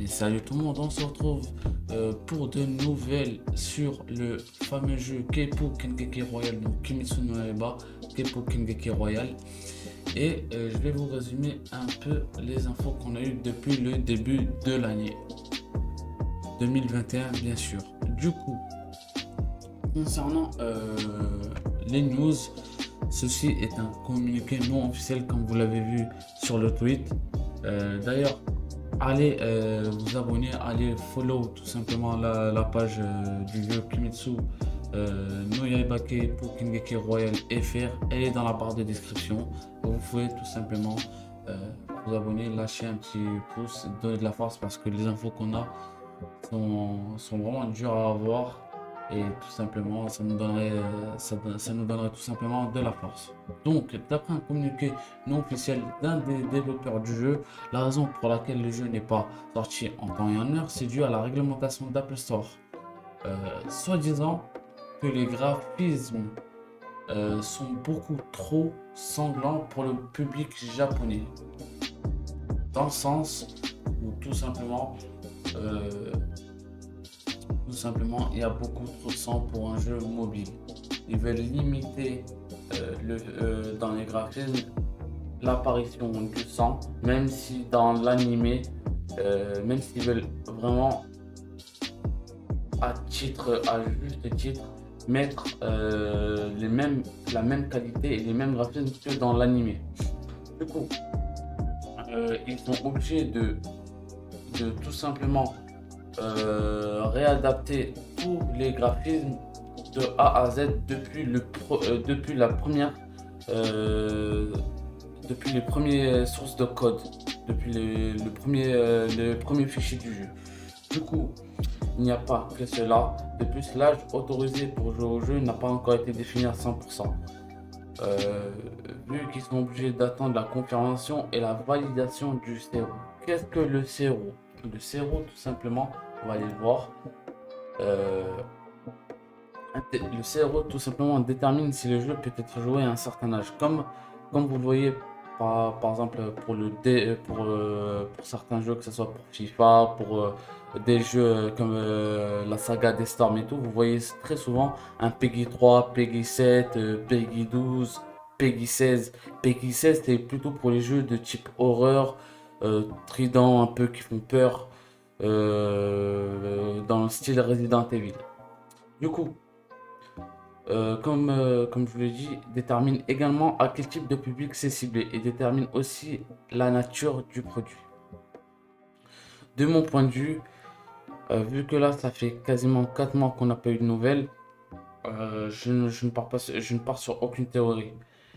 Et salut tout le monde, on se retrouve pour de nouvelles sur le fameux jeu Keipo Kengeki Royal, donc Kimetsu no Yaiba, Keipo Kengeki Royal. Et je vais vous résumer un peu les infos qu'on a eues depuis le début de l'année 2021, bien sûr. Du coup, concernant les news, ceci est un communiqué non officiel comme vous l'avez vu sur le tweet. D'ailleurs, allez vous abonner, allez follow tout simplement la page du jeu Kimetsu no Yaiba pour Kengeki Royal FR. Elle est dans la barre de description. Vous pouvez tout simplement vous abonner, lâcher un petit pouce, donner de la force parce que les infos qu'on a sont vraiment dures à avoir. Et tout simplement, ça nous donnerait tout simplement de la force. Donc, d'après un communiqué non officiel d'un des développeurs du jeu, la raison pour laquelle le jeu n'est pas sorti en temps et en heure, c'est dû à la réglementation d'Apple Store. Soi-disant que les graphismes sont beaucoup trop sanglants pour le public japonais. Dans le sens où euh, tout simplement, il y a beaucoup trop de sang pour un jeu mobile. Ils veulent limiter dans les graphismes l'apparition du sang, même si dans l'animé, même s'ils veulent vraiment à juste titre, mettre la même qualité et les mêmes graphismes que dans l'animé. Du coup, ils sont obligés de tout simplement réadapter tous les graphismes de A à Z depuis les premières sources de code, depuis le premier fichier du jeu. Du coup, il n'y a pas que cela. De plus, l'âge autorisé pour jouer au jeu n'a pas encore été défini à 100%. Vu qu'ils sont obligés d'attendre la confirmation et la validation du CRO. Qu'est-ce que le CRO? Le CRO, tout simplement, on va aller le voir. Le CRO, tout simplement, détermine si le jeu peut être joué à un certain âge. Comme vous le voyez, par exemple, pour certains jeux, que ce soit pour FIFA, pour des jeux comme la saga des Storm et tout, vous voyez très souvent un PEGI 3, PEGI 7, PEGI 12, PEGI 16. PEGI 16, c'est plutôt pour les jeux de type horreur, trident un peu qui font peur, dans le style Resident Evil. Du coup, comme je vous l'ai dit, détermine également à quel type de public c'est ciblé et détermine aussi la nature du produit. De mon point de vue, vu que là ça fait quasiment 4 mois qu'on n'a pas eu de nouvelles, je ne pars sur aucune théorie.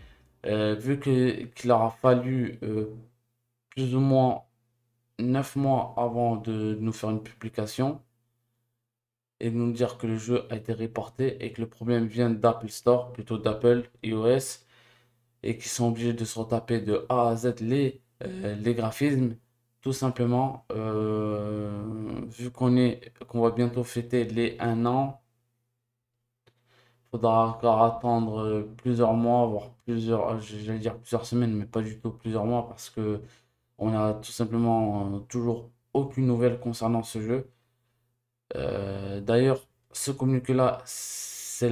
Qu'il aura fallu plus ou moins 9 mois avant de nous faire une publication et de nous dire que le jeu a été reporté et que le problème vient d'Apple Store, plutôt d'Apple iOS, et qui sont obligés de se retaper de A à Z les graphismes, tout simplement, vu qu'on va bientôt fêter les 1 an, il faudra encore attendre plusieurs mois, voire j'allais dire plusieurs semaines, mais pas du tout plusieurs mois, parce que on a tout simplement toujours aucune nouvelle concernant ce jeu. D'ailleurs, ce communiqué-là, c'est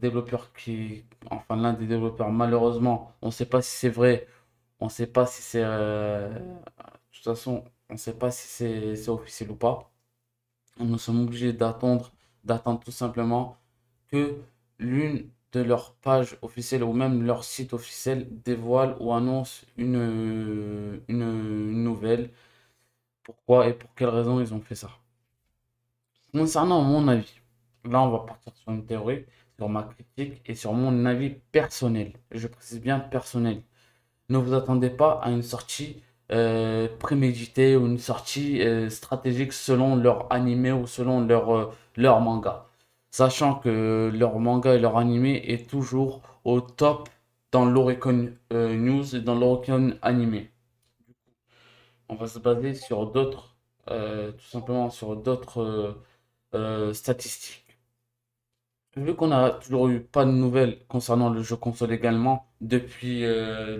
l'un des développeurs, malheureusement, on ne sait pas si c'est vrai, on ne sait pas si c'est, de toute façon, on ne sait pas si c'est officiel ou pas. Nous sommes obligés d'attendre tout simplement que l'une de leurs pages officielles ou même leur site officiel dévoile ou annonce une nouvelle. Pourquoi et pour quelles raisons ils ont fait ça. Concernant mon avis, là on va partir sur une théorie, sur ma critique et sur mon avis personnel. Je précise bien personnel. Ne vous attendez pas à une sortie préméditée ou une sortie stratégique selon leur animé ou selon leur manga. Sachant que leur manga et leur animé est toujours au top dans l'Oricon News et dans l'Oricon Animé. On va se baser sur tout simplement sur d'autres statistiques. Vu qu'on a toujours eu pas de nouvelles concernant le jeu console également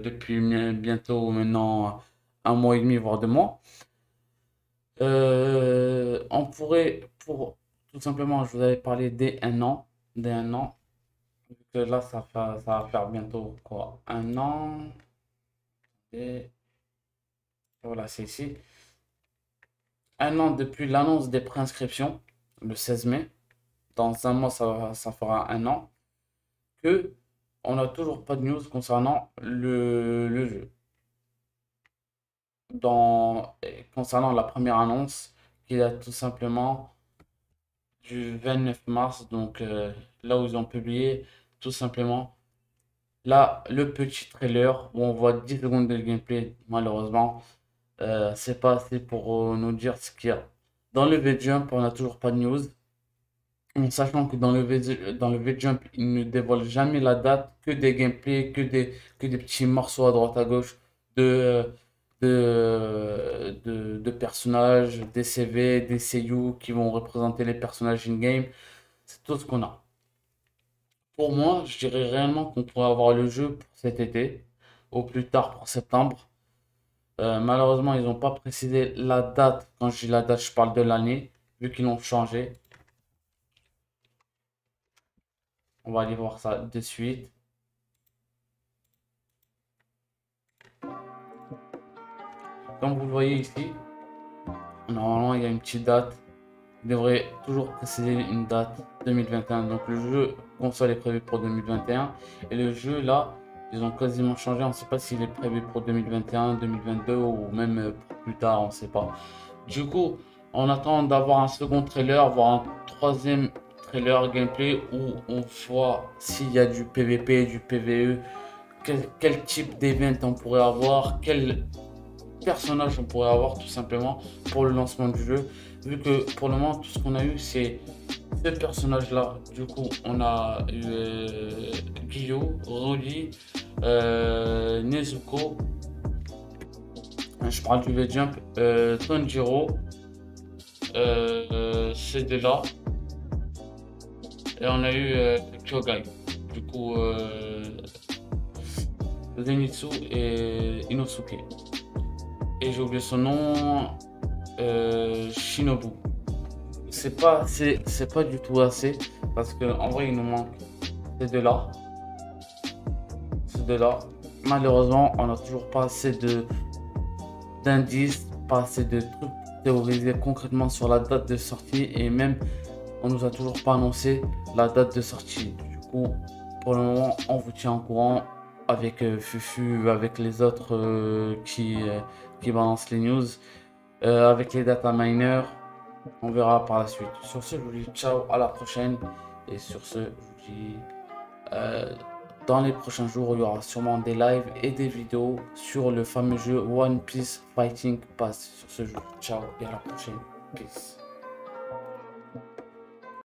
depuis bientôt maintenant 1 mois et demi, voire 2 mois, on pourrait, pour tout simplement, je vous avais parlé des un an, vu que là, ça va faire bientôt quoi, un an, et voilà, c'est ici. Un an depuis l'annonce des préinscriptions, le 16 mai. Dans un mois, ça fera un an que on n'a toujours pas de news concernant le jeu. Concernant la première annonce, qui a tout simplement du 29 mars, donc là où ils ont publié tout simplement là le petit trailer où on voit 10 secondes de gameplay. Malheureusement, c'est pas assez pour nous dire ce qu'il y a. Dans le V-Jump, on n'a toujours pas de news. En sachant que dans le V-Jump, ils ne dévoilent jamais la date, que des gameplays, que des petits morceaux à droite à gauche de, de personnages, des CV, des seiyuu qui vont représenter les personnages in-game. C'est tout ce qu'on a. Pour moi, je dirais réellement qu'on pourrait avoir le jeu pour cet été, au plus tard pour septembre. Malheureusement, ils n'ont pas précisé la date. Quand je dis la date, je parle de l'année, vu qu'ils l'ont changé. On va aller voir ça de suite. Comme vous le voyez ici, normalement il y a une petite date. Il devrait toujours préciser une date 2021. Donc le jeu console est prévu pour 2021. Et le jeu là, ils ont quasiment changé. On ne sait pas s'il est prévu pour 2021, 2022 ou même plus tard, on ne sait pas. Du coup, on attend d'avoir un second trailer, voire un troisième trailer gameplay où on voit s'il y a du PVP, du PVE, quel type d'event on pourrait avoir, quel personnage on pourrait avoir tout simplement pour le lancement du jeu. Vu que pour le moment, tout ce qu'on a eu, c'est ce personnage là. Du coup, on a eu Guillaume, Rolly, Nezuko. Je parle du V-Jump, Tanjiro, c'est de là. Et on a eu Kyogai. Du coup, Zenitsu et Inosuke. Et j'ai oublié son nom, Shinobu. C'est pas du tout assez parce que en vrai il nous manque ces deux là. Ces deux là. Malheureusement, on n'a toujours pas assez d'indices, pas assez de trucs théorisés concrètement sur la date de sortie et même on nous a toujours pas annoncé la date de sortie. Du coup, pour le moment, on vous tient au courant avec Fufu, avec les autres qui balancent les news, avec les data miners. On verra par la suite. Sur ce, je vous dis ciao, à la prochaine. Et sur ce, je vous dis dans les prochains jours, il y aura sûrement des lives et des vidéos sur le fameux jeu One Piece Fighting Pass. Sur ce, je vous dis ciao et à la prochaine. Peace.